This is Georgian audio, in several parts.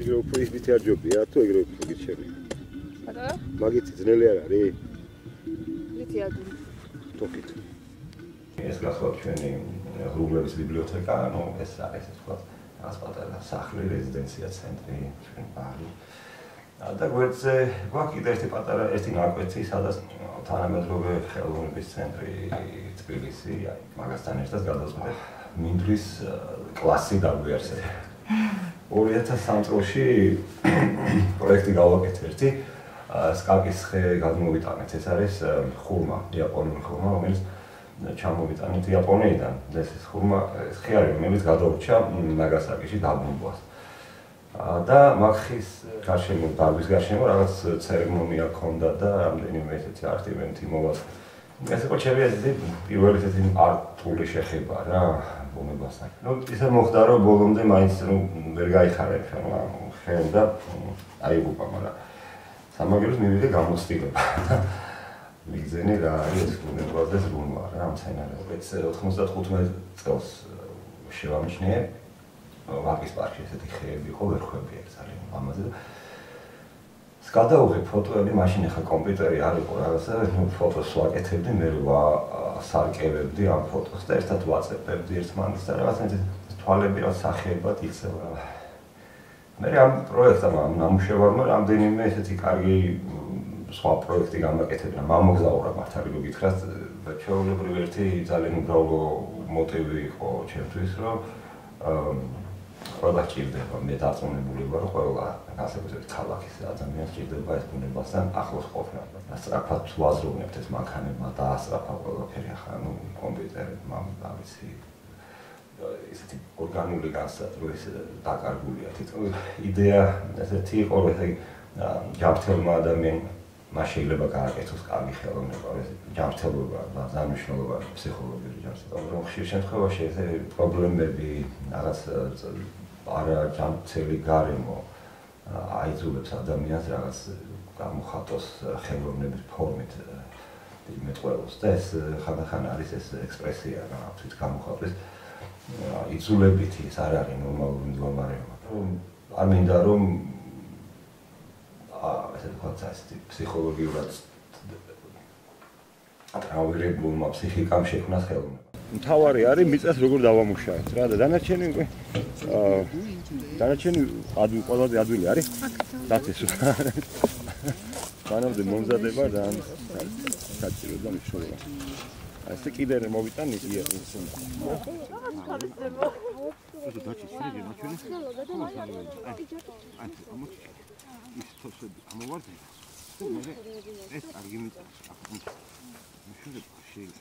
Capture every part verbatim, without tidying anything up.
ეგრე უფრო ისეთი არ ჯობია, თუ ეგრე უფრო გიჩვენი. პატარა? მაგით ძნელი არ არის? მითი ადვილი. თოკით. ეს გახლავთ ჩვენი ღრუბლების ბიბლიოთეკა, ну ეს არის ეს თქვა რაღაც პატარა სახლი, რეზიდენცია ცენტრი, ჩვენ ბარი. და გვერდზე გვაქვს კიდე ერთი პატარა ერთი ნაკვეთი, სადაც თანამედროვე ხელოვნების ცენტრი თბილისი, აი მაგასთან ერთად გადავწყვეტ მინდვრის კლასი დაგვიარსებია. ორი ათას სამი წელში პროექტი გავაკეთე ერთი სკაკის ხე გადმოვიტანეთ. ეს არის ხურმა, იაპონური ხურმა, რომელიც ჩამოვიტანეთ იაპონიიდან. ეს ხურმა ხე არის, რომელიც გადაურჩა ნაგასაკიში დაბრუნებას. და მაგხის გარშემო, დარბის გარშემო რაღაც ცერემონია ჰქონდა და რამდენიმე ესეთი არტ-ივენთი მოვა. ეს იყო ჩემი ესეთი პირველი ესეთი არტული შეხება რა ბუნებასთან. ნუ ისე მოხდა რომ ბოლომდე მაინც ნუ ვერ გაიხარებ რა ხე და აიღუპა, მაგრამ სამაგეროს მივიდე გამოცდილება. მიგზენი რა არის ბუნებას და ზრუნვა რა მცენარეებს. ოცდახუთმეტ წელს შევამჩნიე ვაკის პარკში ესეთი ხეები იყო, ვერხვები არის ძალიან ამაზე და გადავიღე ფოტოები, მაშინ ახლა კომპიუტერი არ იყო რაღაცა, ნუ ფოტოს ვაკეთებდი, მე ვასარკევებდი ამ ფოტოს და ერთად ვაწებებდი ერთმანეთს და რაღაცა თვალები რა სახეებად იცევა. მე ამ პროექტამ, ამ ნამუშევარმა რამდენიმე ესეთი კარგი სხვა პროექტი გამაკეთებდა, მამოგზაურა მართალი რო გითხრათ, და ჩვეულებრივ ერთი ძალიან უბრალო მოტივი იყო ჩემთვის, რომ ყველა ჭირდება, მე დარწმუნებული ვარ, რომ ყველა ასე ვთქვათ, ქალაქის ადამიანს ჭირდება ეს ბუნებასთან ახლოს ყოფნა. სწრაფად ვაზროვნებთ ეს მანქანებმა და ასწრაფა ყველაფერი ახლა, ნუ კომპიუტერებმა, რა ვიცი, ესეთი ორგანული განსაზღვრების დაკარგულია თითქოს. იდეა ესეთი იყო, რომ ესე ჯანმრთელმა ადამიანმა შეიძლება გააკეთოს კარგი ხელოვნება, ეს ჯანმრთელობა და ზარმშნელობა ფსიქოლოგიური ჯანმრთელობა. რომ ხშირ შემთხვევაში ესე პრობლემები, რაღაც არა ჯანმრთელი გარემო აიძულებს ადამიანს რაღაც გამოხატოს ხელოვნების ფორმით იმეთყველოს და ეს ხანდახან არის ეს ექსპრესია რა თვით გამოხატვის იწულებითი ეს არ არის ნორმალური მდგომარეობა. არ მინდა რომ ასე ვთქვათ ასე ფსიქოლოგიურად ტრავმირებულმა ფსიქიკამ შექმნას ხელოვნება. მთავარი არის მიწას როგორ დავამუშავებთ რა და დანარჩენი უკვე აა დანარჩენი ადვილი ყველაზე ადვილი არის დათესო მანამდე მომზადება და საჭირო და მნიშვნელოვანი ასე კიდე მოვიტან იდეა ის უნდა ეს დაჩი შეიძლება ნაჩვენი აი ამოჩი ის თორსები ამოვარდი ეს კარგი მიწა ახლა შეიძლება შეიძლება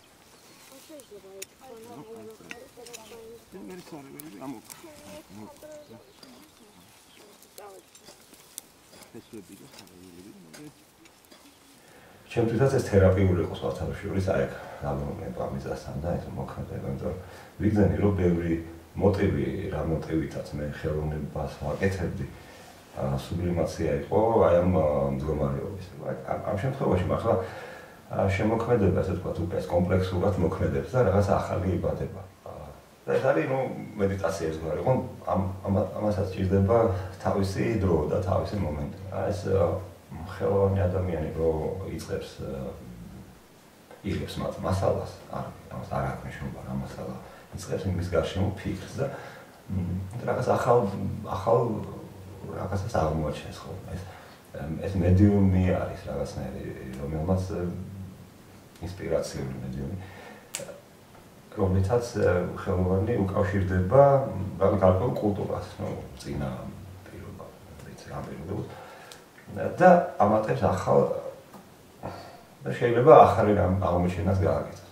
ჩემთვისაც ეს თერაპიული იყო სათავშორის აი აქ გამოვნება მიზასთან და ეს მოქმედება, იმიტომ რომ ვიგზენი რომ ბევრი მოტივი რა მოტივითაც მე ხელოვნებას ვაკეთებდი სუბლიმაცია იყო აი ამ მდგომარეობის. ამ შემთხვევაში ახლა შემოქმედება, ასე ვთქვათ, უკვე ეს კომპლექსურად მოქმედებს და რაღაც ახალი იბადება. და ეს არის, ნუ, მედიტაციის გვარი, ხო? ამ ამასაც ჭირდება თავისი დრო და თავისი მომენტი. ეს ხელოვანი ადამიანი რო იწყებს იღებს მასალას, არ ამას არ აქვს მნიშვნელობა რა მასალა. იწყებს იმის გარშემო ფიქრს და რაღაც ახალ ახალ რაღაცას აღმოაჩენს ხო? ეს ეს მედიუმი არის რაღაცნაირი, რომელმაც ინსპირაციული მედიუმი, რომლითაც ხელოვანი უკავშირდება გარკვეულ კულტურას, ნუ წინა პირობა, ვიცი, ამ პირობებს და ამატებს ახალ და შეიძლება ახალი რამ აღმოჩენას გააკეთოს.